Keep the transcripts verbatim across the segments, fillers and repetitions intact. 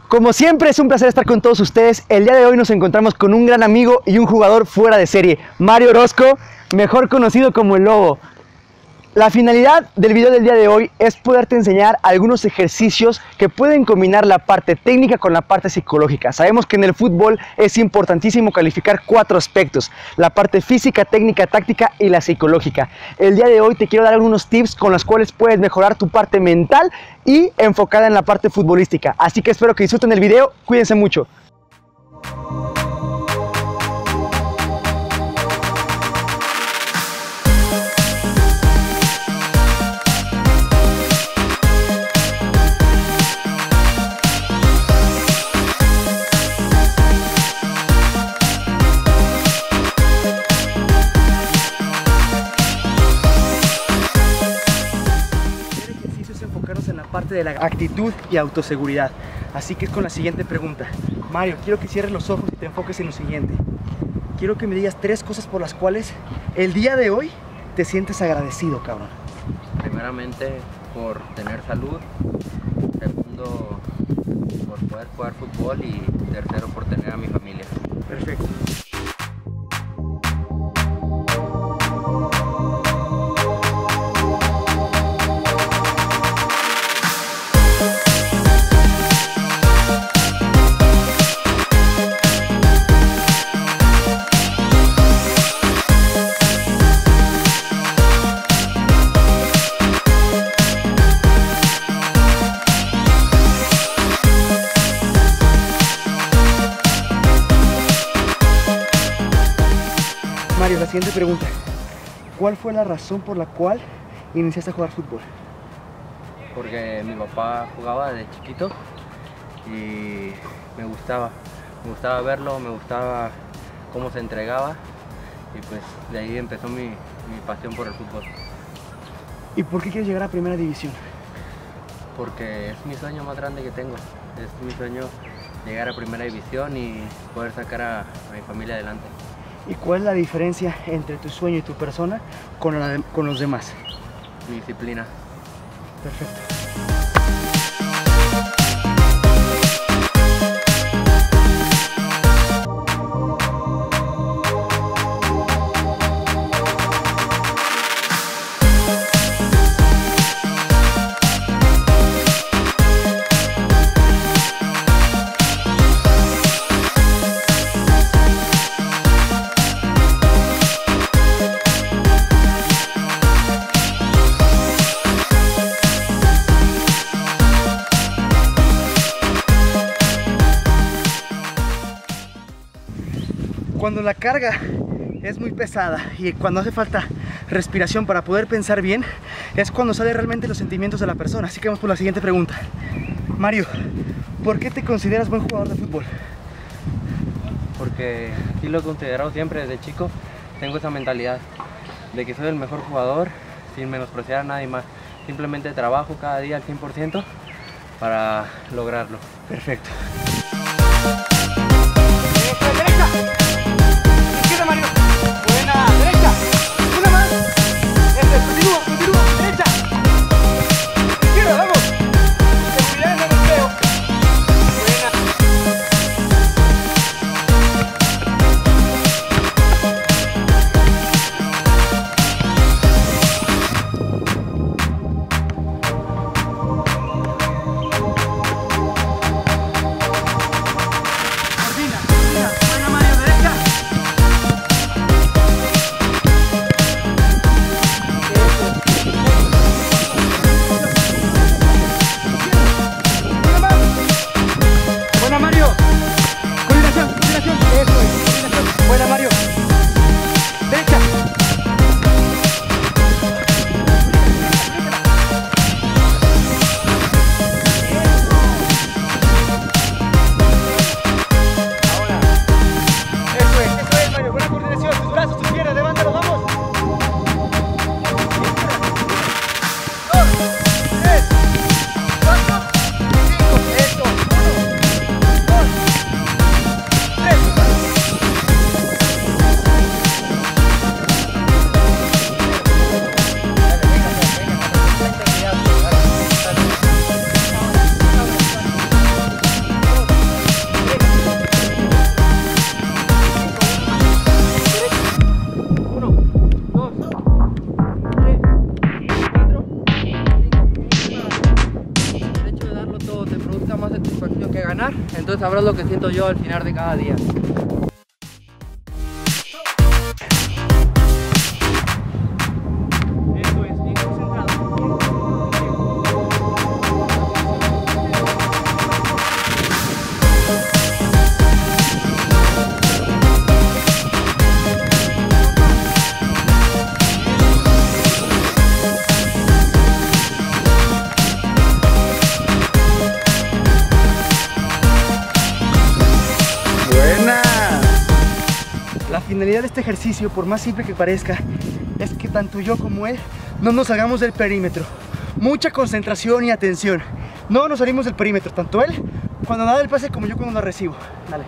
Como siempre es un placer estar con todos ustedes. El día de hoy nos encontramos con un gran amigo y un jugador fuera de serie, Mario Orozco, mejor conocido como el Lobo. La finalidad del video del día de hoy es poderte enseñar algunos ejercicios que pueden combinar la parte técnica con la parte psicológica. Sabemos que en el fútbol es importantísimo calificar cuatro aspectos: la parte física, técnica, táctica y la psicológica. El día de hoy te quiero dar algunos tips con los cuales puedes mejorar tu parte mental y enfocada en la parte futbolística. Así que espero que disfruten el video. Cuídense mucho. En la parte de la actitud y autoseguridad. Así que es con la siguiente pregunta. Mario, quiero que cierres los ojos y te enfoques en lo siguiente. Quiero que me digas tres cosas por las cuales el día de hoy te sientes agradecido, cabrón. Primeramente, por tener salud. Segundo, por poder jugar fútbol. Y tercero, por tener a mi familia. Perfecto. Mario, la siguiente pregunta. ¿Cuál fue la razón por la cual iniciaste a jugar fútbol? Porque mi papá jugaba desde chiquito y me gustaba. Me gustaba verlo, me gustaba cómo se entregaba y pues de ahí empezó mi, mi pasión por el fútbol. ¿Y por qué quieres llegar a primera división? Porque es mi sueño más grande que tengo. Es mi sueño llegar a primera división y poder sacar a, a mi familia adelante. ¿Y cuál es la diferencia entre tu sueño y tu persona con, la de, con los demás? Mi disciplina. Perfecto. Cuando la carga es muy pesada y cuando hace falta respiración para poder pensar bien, es cuando salen realmente los sentimientos de la persona. Así que vamos por la siguiente pregunta. Mario, ¿por qué te consideras buen jugador de fútbol? Porque sí lo he considerado siempre desde chico. Tengo esa mentalidad de que soy el mejor jugador sin menospreciar a nadie más. Simplemente trabajo cada día al cien por ciento para lograrlo. Perfecto. ganar, entonces sabrás lo que siento yo al final de cada día. La finalidad de este ejercicio, por más simple que parezca, es que tanto yo como él no nos salgamos del perímetro. Mucha concentración y atención. No nos salimos del perímetro, tanto él cuando da el pase como yo cuando lo recibo. Dale.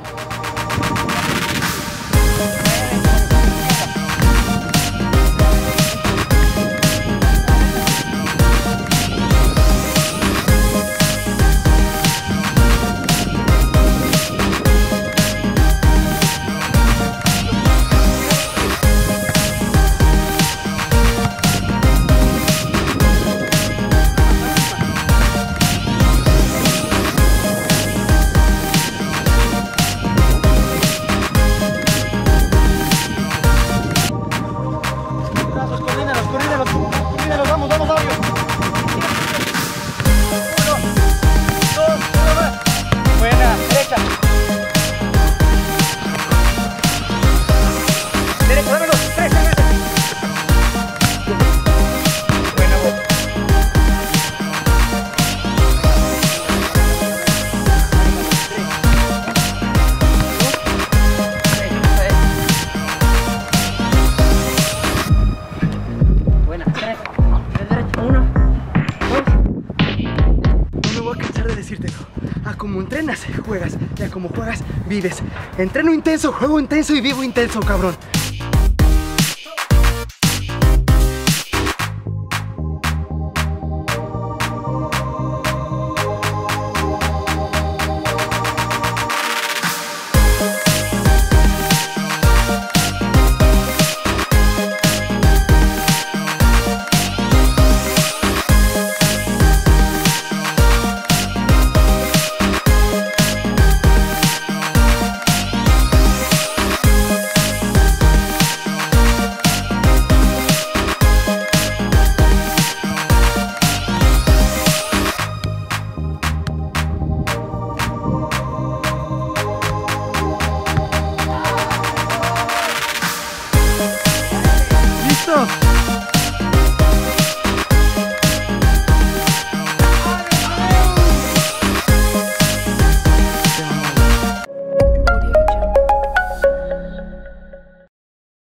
A como entrenas, juegas, y a como juegas, vives. Entreno intenso, juego intenso y vivo intenso, cabrón.